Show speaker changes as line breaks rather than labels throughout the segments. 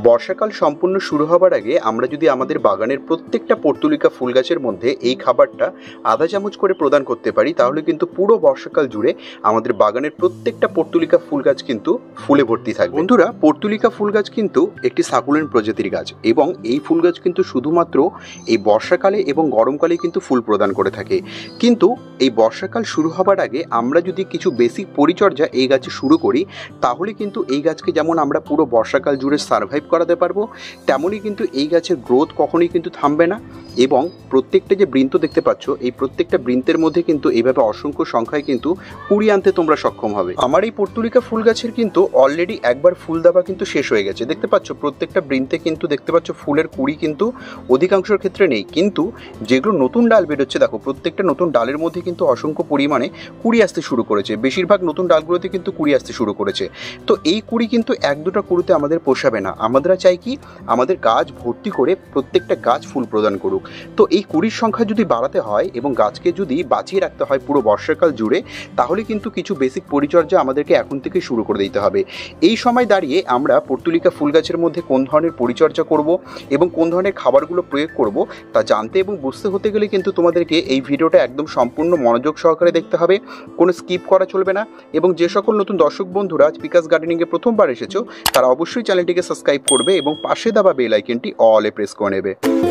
বর্ষাকাল সম্পূর্ণ শুরু হবার আগে আমরা যদি আমাদের বাগানের প্রত্যেকটা পর্তুলিকা ফুল গাছের মধ্যে এই খাবারটা আধা চামচ করে প্রদান করতে পারি, তাহলে কিন্তু পুরো বর্ষাকাল জুড়ে আমাদের বাগানের প্রত্যেকটা পর্তুলিকা ফুল গাছ কিন্তু ফুলে ভর্তি থাকবে। বন্ধুরা, পর্তুলিকা ফুল গাছ কিন্তু একটি সাকুলেন্ট প্রজাতির গাছ এবং এই ফুল গাছ কিন্তু শুধুমাত্র এই বর্ষাকালে এবং গরমকালে কিন্তু ফুল প্রদান করে থাকে। কিন্তু এই বর্ষাকাল শুরু হবার আগে আমরা যদি কিছু বেসিক পরিচর্যা এই গাছে শুরু করি, তাহলে কিন্তু এই গাছকে যেমন আমরা পুরো বর্ষাকাল জুড়ে সার্ভাইভ করাতে পারবো, তেমনই কিন্তু এই গাছের গ্রোথ কখনোই কিন্তু থামবে না। এবং প্রত্যেকটা যে বৃন্ত দেখতে পাচ্ছ, এই প্রত্যেকটা বৃন্তের মধ্যে কিন্তু এইভাবে অসংখ্য সংখ্যায় কিন্তু কুড়ি আনতে তোমরা সক্ষম হবে। আমার এই পর্তুলিকা ফুল গাছের কিন্তু অলরেডি একবার ফুল দেওয়া কিন্তু শেষ হয়ে গেছে। দেখতে পাচ্ছ প্রত্যেকটা বৃন্তে কিন্তু দেখতে পাচ্ছ ফুলের কুড়ি কিন্তু অধিকাংশের ক্ষেত্রে নেই, কিন্তু যেগুলো নতুন ডাল বেরোচ্ছে দেখো, প্রত্যেকটা নতুন ডালের মধ্যে কিন্তু অসংখ্য পরিমাণে কুড়ি আসতে শুরু করেছে। বেশিরভাগ নতুন ডালগুলোতে কিন্তু কুড়ি আসতে শুরু করেছে। তো এই কুড়ি কিন্তু এক দুটা কুড়িতে আমাদের পোষাবে না। আমরা চাই কি আমাদের গাছ ভর্তি করে প্রত্যেকটা গাছ ফুল প্রদান করুক। তো এই কুড়ির সংখ্যা যদি বাড়াতে হয় এবং গাছকে যদি বাঁচিয়ে রাখতে হয় পুরো বর্ষাকাল জুড়ে, তাহলে কিন্তু কিছু বেসিক পরিচর্যা আমাদেরকে এখন থেকে শুরু করে দিতে হবে। এই সময় দাঁড়িয়ে আমরা পর্তুলিকা ফুল গাছের মধ্যে কোন ধরনের পরিচর্যা করব এবং কোন ধরনের খাবারগুলো প্রয়োগ করব তা জানতে এবং বুঝতে হতে গেলে কিন্তু তোমাদেরকে এই ভিডিওটা একদম সম্পূর্ণ মনোযোগ সহকারে দেখতে হবে, কোনো স্কিপ করা চলবে না। এবং যে সকল নতুন দর্শক বন্ধুরা আজ পিকাস গার্ডেনিংয়ে প্রথমবার এসেছো, তারা অবশ্যই চ্যানেলটিকে সাবস্ক্রাইব করবে এবং পাশে দেওয়া বেল আইকনটি অলে প্রেস করে নেবে।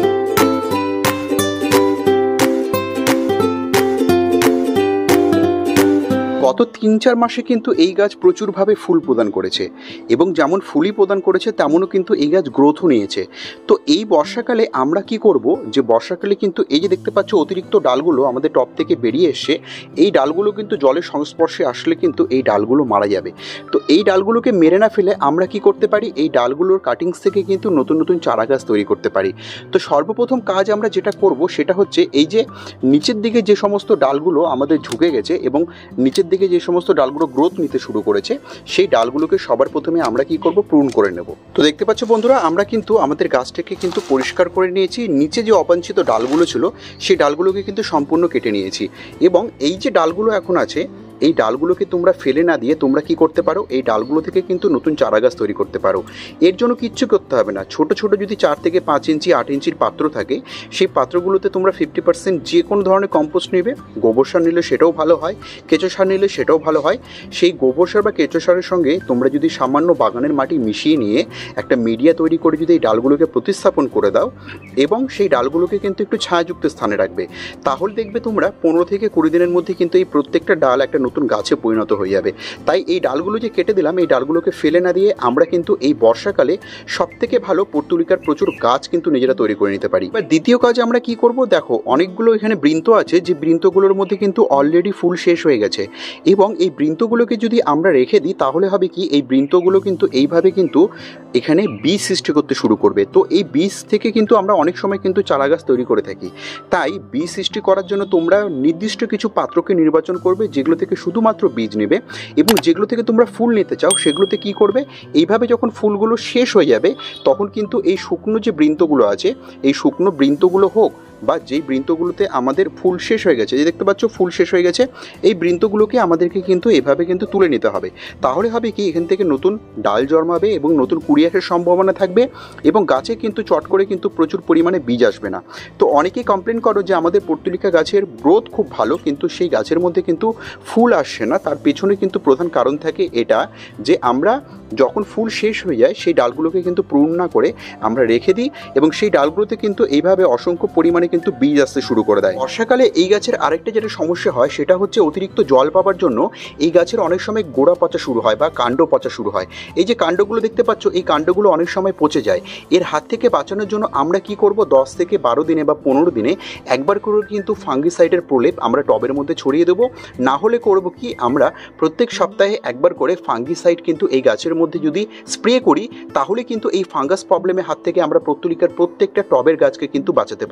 গত ৩-৪ মাসে কিন্তু এই গাছ প্রচুরভাবে ফুল প্রদান করেছে এবং যেমন ফুলই প্রদান করেছে তেমনও কিন্তু এই গাছ গ্রোথও নিয়েছে। তো এই বর্ষাকালে আমরা কি করব, যে বর্ষাকালে কিন্তু এই যে দেখতে পাচ্ছ অতিরিক্ত ডালগুলো আমাদের টব থেকে বেরিয়ে এসছে, এই ডালগুলো কিন্তু জলের সংস্পর্শে আসলে কিন্তু এই ডালগুলো মারা যাবে। তো এই ডালগুলোকে মেরে না ফেলে আমরা কি করতে পারি, এই ডালগুলোর কাটিংস থেকে কিন্তু নতুন নতুন চারা গাছ তৈরি করতে পারি। তো সর্বপ্রথম কাজ আমরা যেটা করব সেটা হচ্ছে এই যে নিচের দিকে যে সমস্ত ডালগুলো আমাদের ঝুঁকে গেছে এবং নিচের দিকে যে সমস্ত ডালগুলো গ্রোথ নিতে শুরু করেছে, সেই ডালগুলোকে সবার প্রথমে আমরা কি করব, প্রুন করে নেব। তো দেখতে পাচ্ছ বন্ধুরা, আমরা কিন্তু আমাদের গাছটাকে কিন্তু পরিষ্কার করে নিয়েছি। নিচে যে অবাঞ্ছিত ডালগুলো ছিল সেই ডালগুলোকে কিন্তু সম্পূর্ণ কেটে নিয়েছি এবং এই যে ডালগুলো এখন আছে, এই ডালগুলোকে তোমরা ফেলে না দিয়ে তোমরা কি করতে পারো, এই ডালগুলো থেকে কিন্তু নতুন চারা গাছ তৈরি করতে পারো। এর জন্য কিচ্ছু করতে হবে না। ছোট ছোট যদি 4 থেকে 5 ইঞ্চি 8 ইঞ্চির পাত্র থাকে, সেই পাত্রগুলোতে তোমরা 50% যে কোনো ধরনের কম্পোস্ট নেবে। গোবর সার নিলে সেটাও ভালো হয়, কেঁচো সার নিলে সেটাও ভালো হয়। সেই গোবর সার বা কেঁচো সারের সঙ্গে তোমরা যদি সামান্য বাগানের মাটি মিশিয়ে নিয়ে একটা মিডিয়া তৈরি করে যদি এই ডালগুলোকে প্রতিস্থাপন করে দাও এবং সেই ডালগুলোকে কিন্তু একটু ছায়াযুক্ত স্থানে রাখবে, তাহলে দেখবে তোমরা 15 থেকে 20 দিনের মধ্যে কিন্তু এই প্রত্যেকটা ডাল একটা নতুন গাছে পরিণত হয়ে যাবে। তাই এই ডালগুলো যে কেটে দিলাম, এই ডালগুলোকে ফেলে না দিয়ে আমরা কিন্তু এই বর্ষাকালে সবথেকে ভালো পর্তুলিকার প্রচুর গাছ কিন্তু নিজেরা তৈরি করে নিতে পারি। এবার দ্বিতীয় কাজ আমরা কি করব, দেখো অনেকগুলো এখানে বৃন্ত আছে, যে বৃন্তগুলোর মধ্যে কিন্তু অলরেডি ফুল শেষ হয়ে গেছে এবং এই বৃন্তগুলোকে যদি আমরা রেখে দিই, তাহলে হবে কি এই বৃন্তগুলো কিন্তু এইভাবে কিন্তু এখানে বীজ সৃষ্টি করতে শুরু করবে। তো এই বীজ থেকে কিন্তু আমরা অনেক সময় কিন্তু চারা গাছ তৈরি করে থাকি। তাই বীজ সৃষ্টি করার জন্য তোমরা নির্দিষ্ট কিছু পাত্রকে নির্বাচন করবে, যেগুলো থেকে শুধুমাত্র বীজ নেবে এবং যেগুলো থেকে তোমরা ফুল নিতে চাও সেগুলোতে কি করবে, এইভাবে যখন ফুলগুলো শেষ হয়ে যাবে তখন কিন্তু এই শুকনো যে বৃন্তগুলো আছে, এই শুকনো বৃন্তগুলো হোক বা যেই বৃন্তগুলোতে আমাদের ফুল শেষ হয়ে গেছে, যে দেখতে পাচ্ছ ফুল শেষ হয়ে গেছে, এই বৃন্তগুলোকে আমাদেরকে কিন্তু এভাবে কিন্তু তুলে নিতে হবে। তাহলে হবে কি এখান থেকে নতুন ডাল জন্মাবে এবং নতুন কুড়ি আসার সম্ভাবনা থাকবে এবং গাছে কিন্তু চট করে কিন্তু প্রচুর পরিমাণে বীজ আসবে না। তো অনেকেই কমপ্লেন করো যে আমাদের পর্তুলিকা গাছের গ্রোথ খুব ভালো, কিন্তু সেই গাছের মধ্যে কিন্তু ফুল আসছে না। তার পেছনে কিন্তু প্রধান কারণ থাকে এটা, যে আমরা যখন ফুল শেষ হয়ে যায় সেই ডালগুলোকে কিন্তু প্রুন না করে আমরা রেখে দিই এবং সেই ডালগুলোতে কিন্তু এইভাবে অসংখ্য পরিমাণে কিন্তু বীজ আসতে শুরু করে দেয়। বর্ষাকালে এই গাছের আরেকটা যেটা সমস্যা হয় সেটা হচ্ছে অতিরিক্ত জল পাওয়ার জন্য এই গাছের অনেক সময় গোড়া পচা শুরু হয় বা কাণ্ড পচা শুরু হয়। এই যে কাণ্ডগুলো দেখতে পাচ্ছ, এই কাণ্ডগুলো অনেক সময় পচে যায়। এর হাত থেকে বাঁচানোর জন্য আমরা কি করব, 10 থেকে 12 দিনে বা 15 দিনে একবার করে কিন্তু ফাঙ্গিসাইডের প্রলেপ আমরা টবের মধ্যে ছড়িয়ে দেবো। না হলে করব কি, আমরা প্রত্যেক সপ্তাহে একবার করে ফাঙ্গিসাইড কিন্তু এই গাছের মধ্যে যদি স্প্রে করি, তাহলে কিন্তু এই ফাঙ্গাস প্রবলেমের হাত থেকে আমরা পর্তুলিকার প্রত্যেকটা টবের গাছকে কিন্তু বাঁচাতে পারবো। চলো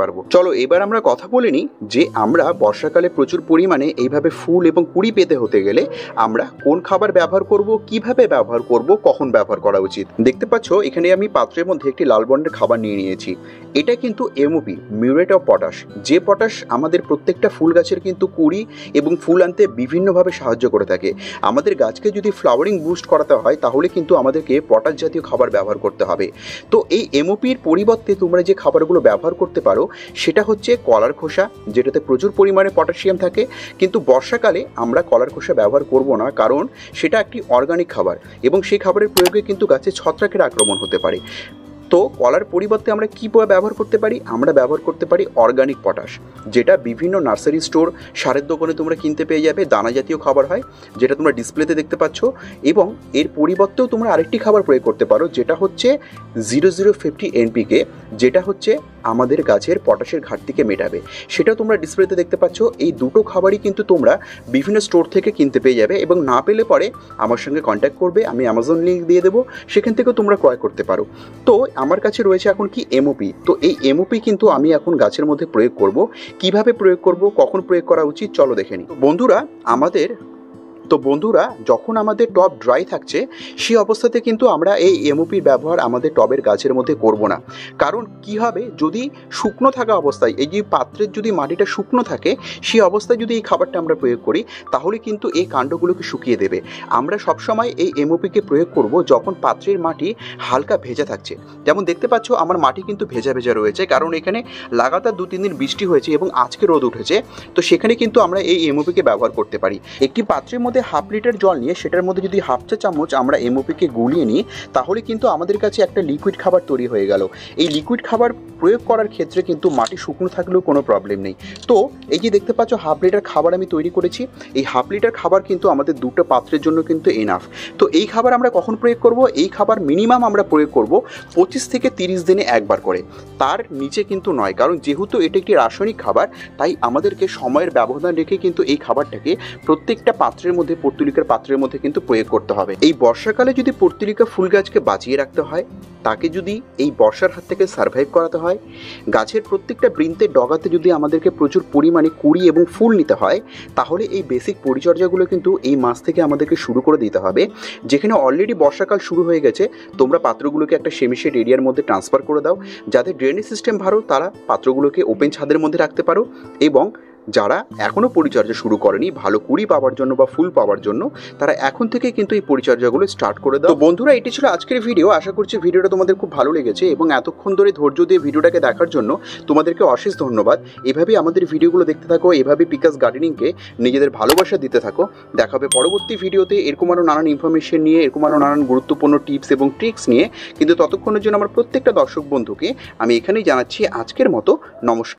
এবার আমরা কথা বলে নিই যে আমরা বর্ষাকালে প্রচুর পরিমাণে এইভাবে ফুল এবং কুড়ি পেতে হতে গেলে আমরা কোন খাবার ব্যবহার করব, কিভাবে ব্যবহার করব, কখন ব্যবহার করা উচিত। দেখতে পাচ্ছ এখানে আমি পাত্রের মধ্যে একটি লাল বর্ণের খাবার নিয়ে নিয়েছি। এটা কিন্তু এমওপি, মিউরেট অফ পটাশ। যে পটাশ আমাদের প্রত্যেকটা ফুল গাছের কিন্তু কুড়ি এবং ফুল আনতে বিভিন্নভাবে সাহায্য করে থাকে। আমাদের গাছকে যদি ফ্লাওয়ারিং বুস্ট করাতে হয় তাহলে কিন্তু আমাদেরকে পটাশ জাতীয় খাবার ব্যবহার করতে হবে। তো এই এমওপির পরিবর্তে তোমরা যে খাবারগুলো ব্যবহার করতে পারো সেটা হচ্ছে কলার খোসা, যেটাতে প্রচুর পরিমাণে পটাশিয়াম থাকে। কিন্তু বর্ষাকালে আমরা কলার খোসা ব্যবহার করব না, কারণ সেটা একটি অর্গানিক খাবার এবং সেই খাবারের প্রয়োগে কিন্তু গাছে ছত্রাকের আক্রমণ হতে পারে। তো কলার পরিবর্তে আমরা কী ব্যবহার করতে পারি? আমরা ব্যবহার করতে পারি অর্গানিক পটাশ, যেটা বিভিন্ন নার্সারি স্টোর, সারের দোকানে তোমরা কিনতে পেয়ে যাবে। দানা জাতীয় খাবার হয়, যেটা তোমরা ডিসপ্লেতে দেখতে পাচ্ছ। এবং এর পরিবর্তেও তোমরা আরেকটি খাবার প্রয়োগ করতে পারো, যেটা হচ্ছে 0050 NPK, যেটা হচ্ছে আমাদের গাছের পটাশের ঘাটতিকে মেটাবে। সেটাও তোমরা ডিসপ্লেতে দেখতে পাচ্ছ। এই দুটো খাবারই কিন্তু তোমরা বিভিন্ন স্টোর থেকে কিনতে পেয়ে যাবে, এবং না পেলে পরে আমার সঙ্গে কন্ট্যাক্ট করবে, আমি অ্যামাজন লিঙ্ক দিয়ে দেবো, সেখান থেকেও তোমরা ক্রয় করতে পারো। তো আমার কাছে রয়েছে এখন কি এমওপি। তো এই এমওপি কিন্তু আমি এখন গাছের মধ্যে প্রয়োগ করব। কিভাবে প্রয়োগ করব, কখন প্রয়োগ করা উচিত, চলো দেখে নিই। বন্ধুরা যখন আমাদের টব ড্রাই থাকছে সেই অবস্থাতে কিন্তু আমরা এই এমওপির ব্যবহার আমাদের টবের গাছের মধ্যে করব না। কারণ কি হবে, যদি শুকনো থাকা অবস্থায়, এই যে পাত্রের যদি মাটিটা শুকনো থাকে সেই অবস্থায় যদি এই খাবারটা আমরা প্রয়োগ করি তাহলে কিন্তু এই কাণ্ডগুলোকে শুকিয়ে দেবে। আমরা সবসময় এই এমওপিকে প্রয়োগ করব যখন পাত্রের মাটি হালকা ভেজা থাকছে। যেমন দেখতে পাচ্ছ আমার মাটি কিন্তু ভেজা ভেজা রয়েছে, কারণ এখানে লাগাতার 2-3 দিন বৃষ্টি হয়েছে এবং আজকে রোদ উঠেছে। তো সেখানে কিন্তু আমরা এই এমওপিকে ব্যবহার করতে পারি। একটি পাত্রের মধ্যে 1/2 লিটার জল নিয়ে সেটার মধ্যে যদি 1/2 চা চামচ আমরা এমওপিকে গুলিয়ে নিই তাহলে কিন্তু আমাদের কাছে একটা লিকুইড খাবার তৈরি হয়ে গেল। এই লিকুইড খাবার প্রয়োগ করার ক্ষেত্রে কিন্তু মাটি শুকনো থাকলেও কোনো প্রবলেম নেই। তো এই যে দেখতে পাচ্ছ 1/2 লিটার খাবার আমি তৈরি করেছি। এই 1/2 লিটার খাবার কিন্তু আমাদের 2টো পাত্রের জন্য কিন্তু এনাফ। তো এই খাবার আমরা কখন প্রয়োগ করব? এই খাবার মিনিমাম আমরা প্রয়োগ করব 25 থেকে 30 দিনে একবার করে, তার নিচে কিন্তু নয়। কারণ যেহেতু এটা একটি রাসায়নিক খাবার, তাই আমাদেরকে সময়ের ব্যবধান রেখে কিন্তু এই খাবারটাকে প্রত্যেকটা পাত্রের মধ্যে, পর্তুলিকার পাত্রের মধ্যে কিন্তু প্রয়োগ করতে হবে। এই বর্ষাকালে যদি পর্তুলিকা ফুল গাছকে বাঁচিয়ে রাখতে হয়, তাকে যদি এই বর্ষার হাত থেকে সার্ভাইভ করাতে হয়, গাছের প্রত্যেকটা বৃন্তের ডগাতে যদি আমাদেরকে প্রচুর পরিমাণে কুড়ি এবং ফুল নিতে হয়, তাহলে এই বেসিক পরিচর্যাগুলো কিন্তু এই মাস থেকে আমাদেরকে শুরু করে দিতে হবে। যেখানে অলরেডি বর্ষাকাল শুরু হয়ে গেছে, তোমরা পাত্রগুলোকে একটা সেমিশেড এরিয়ার মধ্যে ট্রান্সফার করে দাও। যাদের ড্রেনেজ সিস্টেম ভালো তারা পাত্রগুলোকে ওপেন ছাদের মধ্যে রাখতে পারো, এবং যারা এখনও পরিচর্যা শুরু করেনি ভালো কুড়ি পাওয়ার জন্য বা ফুল পাওয়ার জন্য, তারা এখন থেকে কিন্তু এই পরিচর্যাগুলো স্টার্ট করে দাও। তো বন্ধুরা, এটি ছিল আজকের ভিডিও। আশা করছি ভিডিওটা তোমাদের খুব ভালো লেগেছে, এবং এতক্ষণ ধরে ধৈর্য দিয়ে ভিডিওটাকে দেখার জন্য তোমাদেরকে অশেষ ধন্যবাদ। এভাবেই আমাদের ভিডিওগুলো দেখতে থাকো, এভাবে পিকাস গার্ডেনিংকে নিজেদের ভালোবাসা দিতে থাকো। দেখা হবে পরবর্তী ভিডিওতে এরকম আরও নানান ইনফরমেশন নিয়ে, এরকম আরও নানান গুরুত্বপূর্ণ টিপস এবং ট্রিক্স নিয়ে। কিন্তু ততক্ষণের জন্য আমার প্রত্যেকটা দর্শক বন্ধুকে আমি এখানেই জানাচ্ছি আজকের মতো নমস্কার।